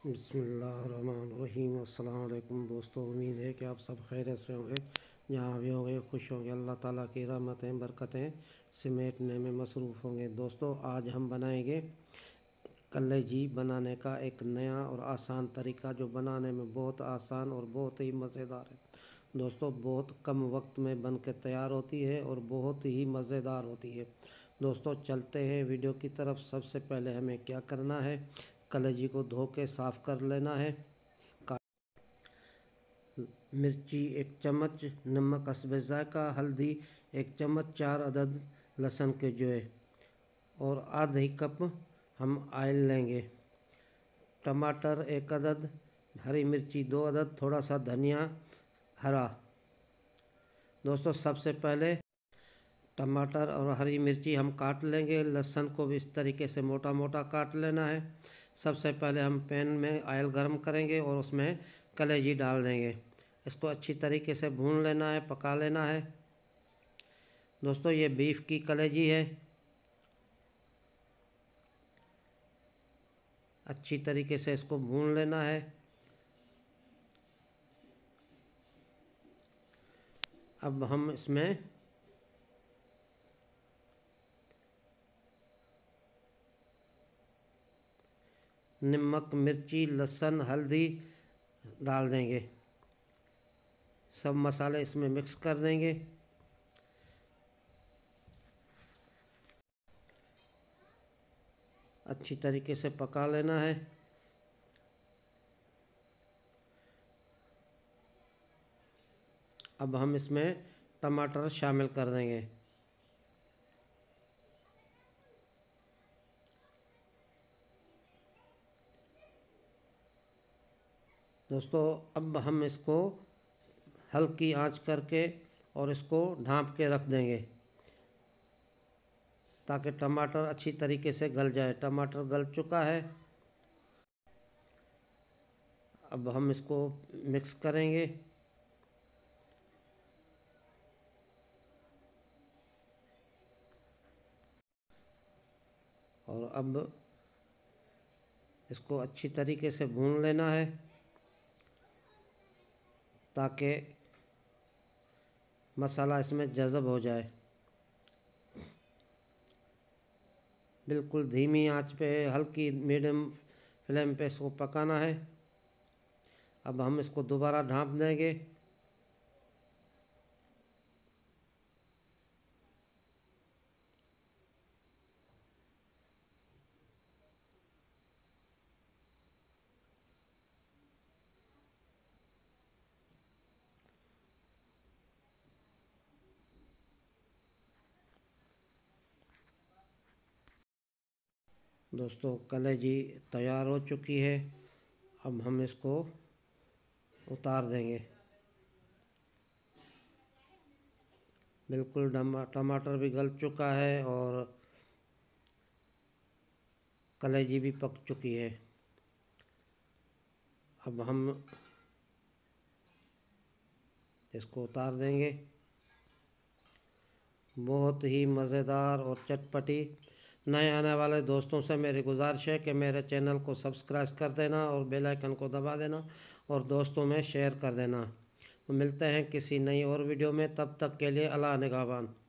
बिस्मिल्लाहिर्रहमानिर्रहीम। अस्सलाम वालेकुम दोस्तों, उम्मीद है कि आप सब खैरियत से होंगे, जहाँ भी होंगे खुश होंगे। अल्लाह ताला की रहमतें बरकतें समेटने में मसरूफ़ होंगे। दोस्तों, आज हम बनाएंगे कलेजी बनाने का एक नया और आसान तरीका, जो बनाने में बहुत आसान और बहुत ही मज़ेदार है। दोस्तों, बहुत कम वक्त में बन के तैयार होती है और बहुत ही मज़ेदार होती है। दोस्तों, चलते हैं वीडियो की तरफ। सबसे पहले हमें क्या करना है, कलेजी को धो के साफ़ कर लेना है। मिर्ची 1 चम्मच, नमक हस्बे ज़ायक़ा, हल्दी 1 चम्मच, 4 अदद लहसुन के जोए और आधा ही कप हम ऑयल लेंगे। टमाटर 1 अदद, हरी मिर्ची 2 अदद, थोड़ा सा धनिया हरा। दोस्तों, सबसे पहले टमाटर और हरी मिर्ची हम काट लेंगे। लहसुन को भी इस तरीके से मोटा मोटा काट लेना है। सबसे पहले हम पैन में ऑयल गरम करेंगे और उसमें कलेजी डाल देंगे। इसको अच्छी तरीके से भून लेना है, पका लेना है। दोस्तों, ये बीफ की कलेजी है। अच्छी तरीके से इसको भून लेना है। अब हम इसमें नमक, मिर्ची, लहसुन, हल्दी डाल देंगे। सब मसाले इसमें मिक्स कर देंगे। अच्छी तरीके से पका लेना है। अब हम इसमें टमाटर शामिल कर देंगे। दोस्तों, अब हम इसको हल्की आंच करके और इसको ढाँप के रख देंगे, ताकि टमाटर अच्छी तरीके से गल जाए। टमाटर गल चुका है। अब हम इसको मिक्स करेंगे। और अब इसको अच्छी तरीके से भून लेना है, ताकि मसाला इसमें जज़ब हो जाए। बिल्कुल धीमी आंच पे, हल्की मीडियम फ्लेम पे इसको पकाना है। अब हम इसको दोबारा ढाँप देंगे। दोस्तों, कलेजी तैयार हो चुकी है। अब हम इसको उतार देंगे। बिल्कुल टमाटर भी गल चुका है और कलेजी भी पक चुकी है। अब हम इसको उतार देंगे। बहुत ही मज़ेदार और चटपटी। नए आने वाले दोस्तों से मेरी गुजारिश है कि मेरे चैनल को सब्सक्राइब कर देना और बेल आइकन को दबा देना और दोस्तों में शेयर कर देना। तो मिलते हैं किसी नई और वीडियो में, तब तक के लिए अल्लाह निगहबान।